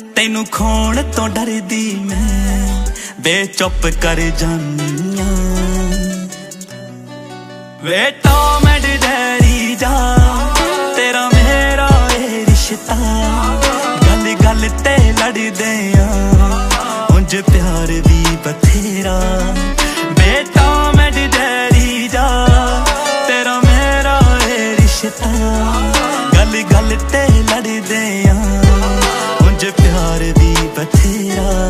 तेनू खोण तो डरदी मैं बे चुप कर जानिया। वे टॉम एंड जेरी जा तेरा मेरा ए रिश्ता, गल गल ते लड़दे आ उंज प्यार भी बथेरा।